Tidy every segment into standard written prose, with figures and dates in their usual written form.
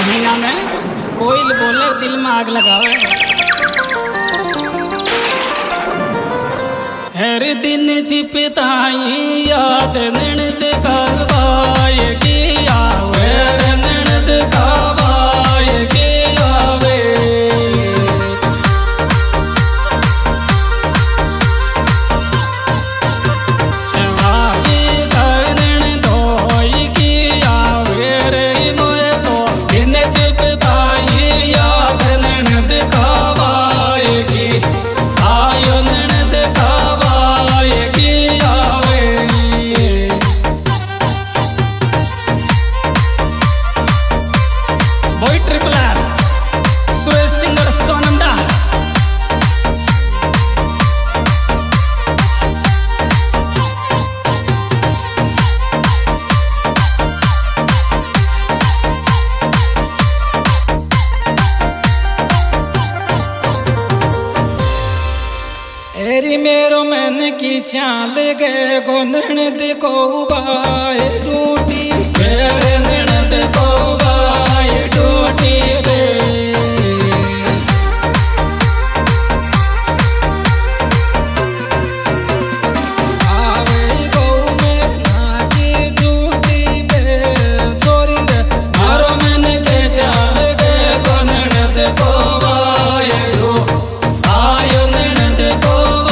महीना में कोयल बोले दिल में आग लगावे। हर दिन छिपताई याद ननद कावाए की आवे, ननद कावाए की आवे। एरी मेरो मन की श्याल गए गो ननद को बाए टूटी, मेरे ननद को बाए टूटी रे। आवे गो में नाकी झूठी बे चोरी रे। मारो मन के श्याल गए गो ननद को बाए टू, आयो ननद को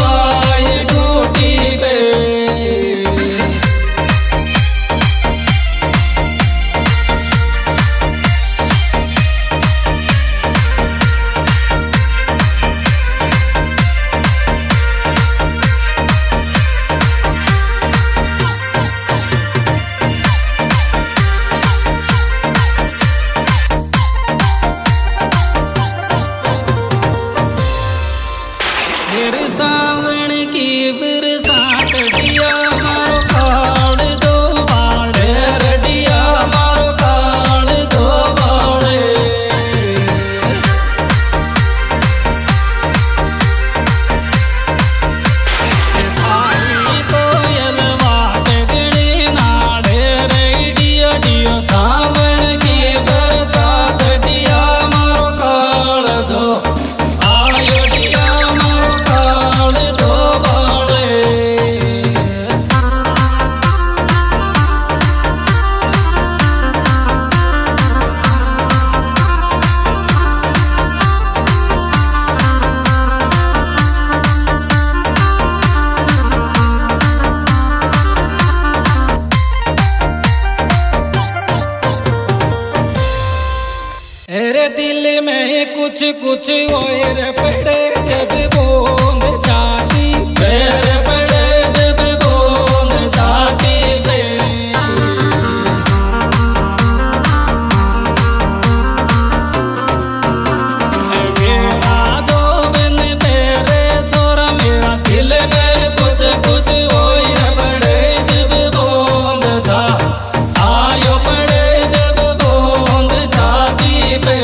सावन की बरसात दिया मारो काल दो बाड़े, रडिया मारो काल दो बाड़े। आई कोयल वाट गणी नाड़े रेडियो डियो, सावन की बरसात दिया मारो काल दो, आयो दिया मेरे दिल में कुछ कुछ और पड़े जब बूंद जाती, मेरे पड़े जब बूंद जाती पे। मेरा जो बिन तेरे छोरा, मेरा दिल में कुछ कुछ और पड़े जब बूंद जा, आयो पड़े जब बूंद जाती पे।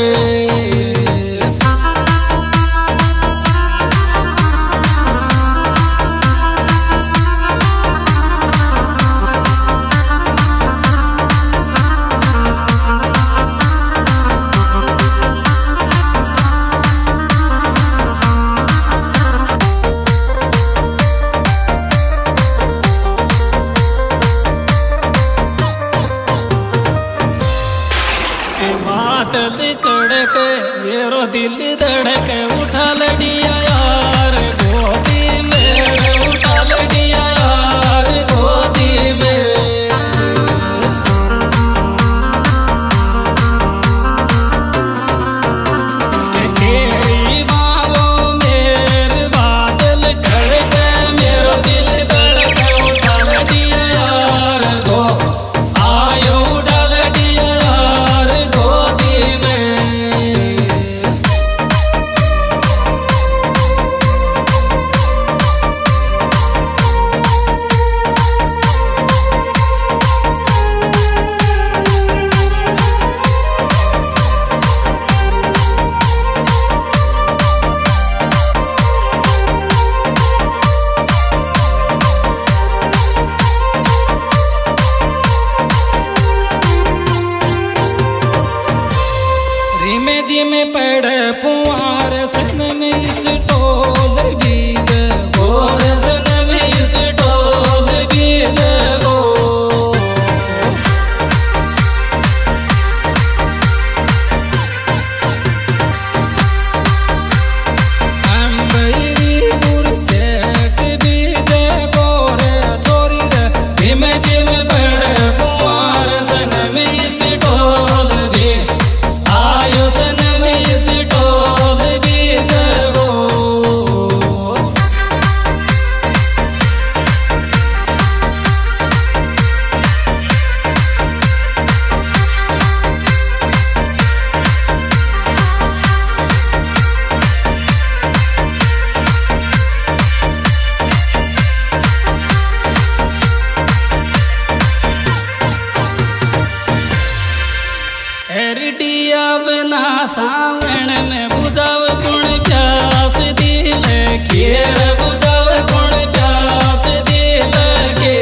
बादल कड़क मेरो दिल धड़क, उठा लड़िया यार गोदी में, उठा लड़िया यार गोदी में। तेरी बाहों में बादल कड़क मेरो दिल धड़क, उठा लड़िया यार गो, आयो उठा लड़िया यार गोदी में। जिमे पड़ पुआर सन में इस टोल बीज गोर सन में इस टोल बीज गो अंबरी बुर सेठ बीज गोर छोरी रे जिमे जिमे पड़ पुआर सन में इस टोल भी आयो सन में इस टोल बीज गो एरडिया बना सावण में बुझाव गुण प्यास दिल के घेर बुझाव गुण प्यास दिल के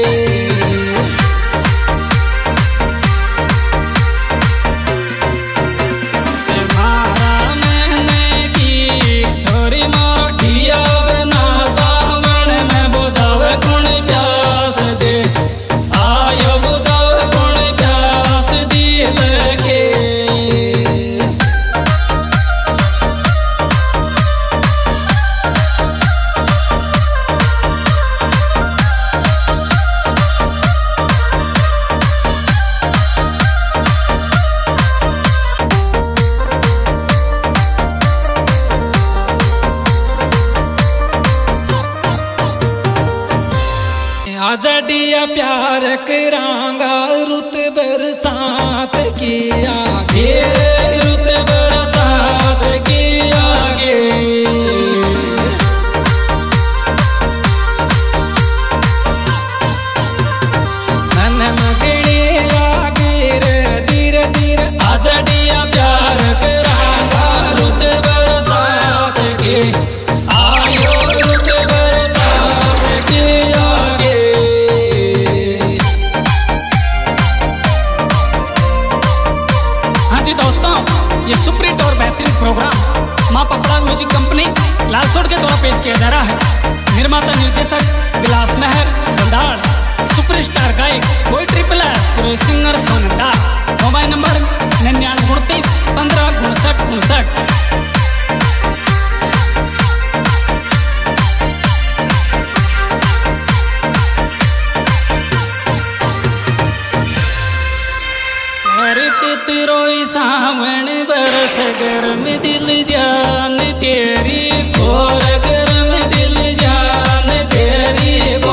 मारा मैंने की छोरी माटिया बना सावण में बुझाव गुण प्यास दे आयो बुझाव गुण प्यास दिल के आजादिया प्यार करांगा रुत बरसात की आगे रुत बरसात की आगे मन मगड़ी आगे रे धीरे धीरे आजादिया प्यार करांगा रुत बरसात की आयो रुत बरसात की आगे हाँ जी दोस्तों, ये सुप्रीट और बेहतरीन प्रोग्राम माँ पपड़ा म्यूजिक कंपनी लालसोट के द्वारा पेश किया जा रहा है। निर्माता निर्देशक विलास मेहर बंडाल, सुपरस्टार गायक कोई ट्रिपल है Suresh singer Sonanda. Mobile number 99 15 59 59। रोई सावण बरस गर्म दिल जान तेरी और गर्म दिल जान तेरी को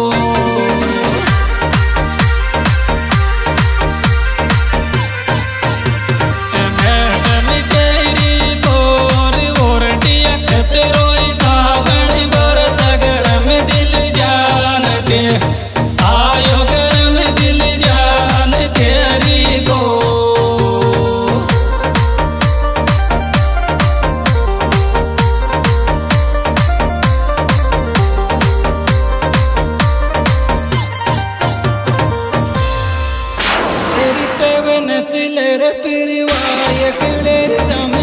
मैडम तेरी कोर ओरटिया रोई सावण बरस गर्म दिल जान ते आयो गर्म दिल जान तेरी को तेरी पेवन चिलर पिरवाय कड़े जम